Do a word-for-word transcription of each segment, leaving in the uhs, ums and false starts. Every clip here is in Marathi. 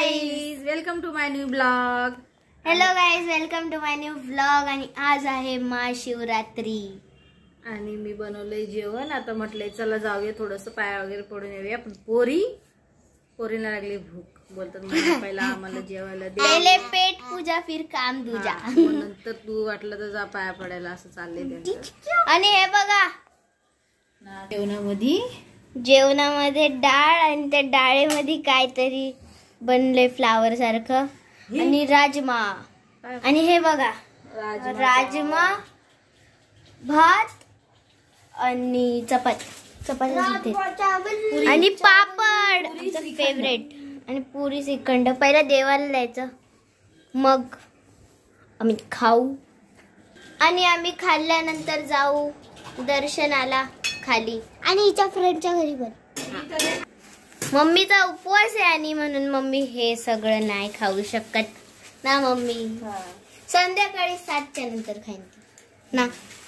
Guys, welcome to my new blog. Hello guys, welcome to my new blog. आणि आज आहे महाशिवरात्री आणि मी बनवलंय जेवण. आता म्हटलंय चला जाऊया, थोडस पाया वगैरे पडून येऊया. पण पोरी पोरीला लागली भूक, बोलतात पहिला आम्हाला जेवायला दे, पहिले पेट पूजा फिर काम दूजा. नंतर तू वाटलं तर जा पाया पडायला, असं चाललंय. आणि हे बघा जेवणामध्ये जेवणामध्ये डाळ आणि त्या डाळेमध्ये काहीतरी बनले फ्लावर सारखं. आणि राजमा. आणि हे बघा राजमा, भात आणि चपाती चपाती आणि पापड, फेवरेट. आणि पुरी श्रीखंड. पहिला देवाला द्यायचं, मग आम्ही खाऊ. आणि आम्ही खाल्ल्यानंतर जाऊ दर्शनाला खाली. आणि हिच्या फ्रेंडच्या घरी पण. मम्मीचा उपवास आहे आणि म्हणून मम्मी हे सगळं नाही खाऊ शकत ना. मम्मी संध्याकाळी सातच्या नंतर खाईन ना.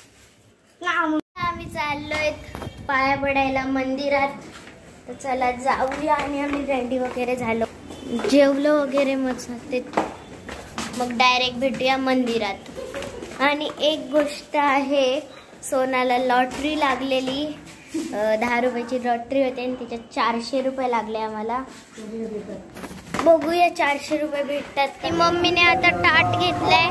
आम्ही चाललोय पाया पडायला मंदिरात. तर चला जाऊया. आणि आम्ही रेडी वगैरे झालो, जेवलो वगैरे, मग ते मग डायरेक्ट भेटूया मंदिरात. आणि एक गोष्ट आहे, सोनाला लॉटरी लागलेली. दहा रुपयाची लॉटरी होते आणि त्याच्यात चारशे रुपये लागले आम्हाला. बघूया चारशे रुपये भेटतात की. मम्मीने आता ताट घेतलंय.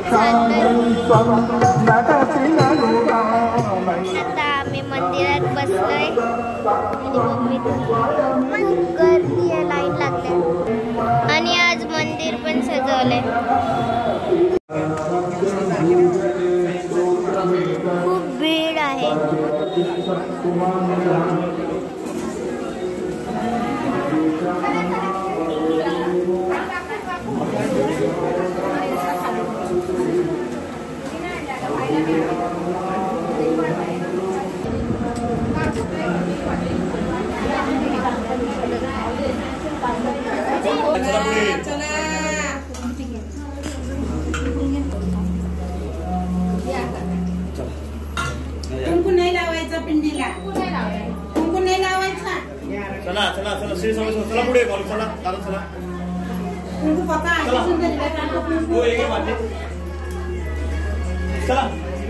आता आम्ही मंदिरात बसलोय आणि मम्मी खूप गर्दी आहे, लाईन लागले. आणि आज मंदिर पण सजवलंय. खूप भीड आहे. कुंकू नाही लावायचा पिंडीला. कुंकू नाही लावायचा. चला चला चला श्री स्वामी चला पुढे बोल. चला चला चला कुंकू पका आहे सुंदर. हो एक वाटे चला.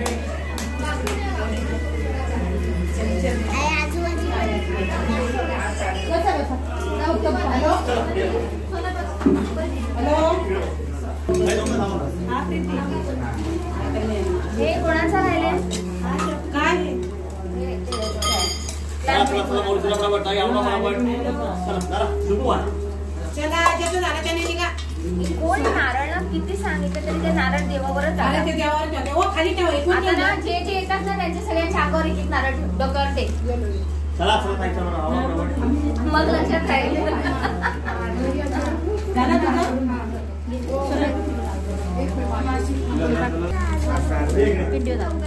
हे कोणाचा राहिले काय चला चला चला बोल. चला बरोबर ताई आवडा बरोबर. चला चला सुरू आहे. चला ज्याचं झालं त्याने निघा. कोण नारळ किती सांगितलं तरी ते नारळ देवावरच झालं ते देवावर ठेवते. ओ खाली ठेव. इकडून आता ना जे जे येतात ना त्यांच्या सगळ्यांच्या अंगावर एक एक नारळ ठेव, डोक्यावर ते. चला चला ताई चला आवडा बरोबर. मग लक्षात राहील. झालं तुझं. व्हिडिओ दाखव.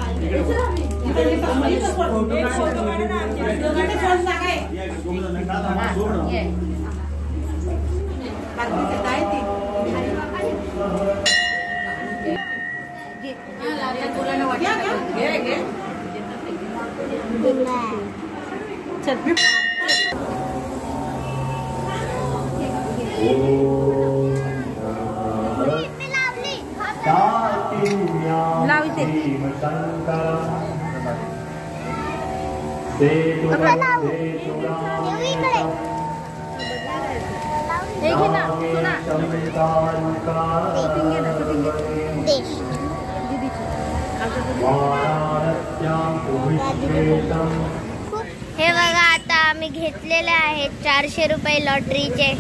हे बघा आता आम्ही घेतलेले आहेत चारशे रुपये लॉटरीचे.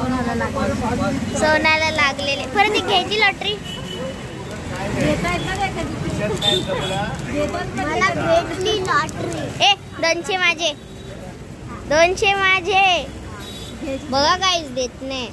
सोनाला लागलेले. परत ती घ्यायची लॉटरी. मला भेटली लॉटरी. ए दोनशे माझे, दोनशे माझे. बघा काहीच देत नाही.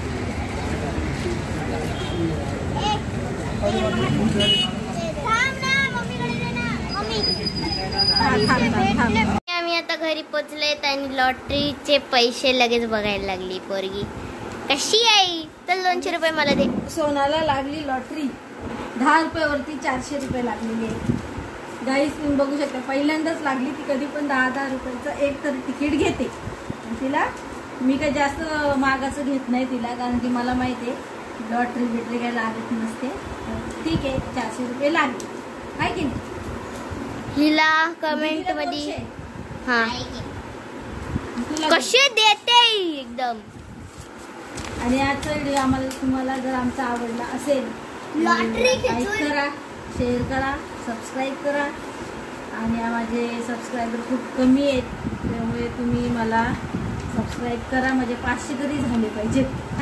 आम्ही आता घरी पोचलेत आणि लॉटरीचे पैसे लगेच बघायला लागली पोरगी. कशी आहे? तर दोनशे रुपये मला दे. सोनाला लागली लॉटरी. दहा रुपयावरती चारशे रुपये लागलेली आहे. गाईस तुम्ही बघू शकता, पहिल्यांदाच लागली. ती कधी पण दहा दहा रुपयाचं एक तर तिकीट घेते. तिला मी काही जास्त मागाचं घेत नाही तिला, कारण की मला माहिती आहे लॉटरी बिटरी काही लागत नसते. ठीक आहे, चारशे रुपये लागले आहे की नाही. हिला कमेंट मध्ये हा तुला कसे देते एकदम. आणि आजचा व्हिडिओ आम्हाला तुम्हाला जर आमचा आवडला असेल लॉटरी लाईक करा, शेअर करा, सबस्क्राईब करा. आणि माझे सबस्क्रायबर खूप कमी आहेत, त्यामुळे तुम्ही मला सबस्क्राईब करा. म्हणजे पाचशे तरी झाले पाहिजेत.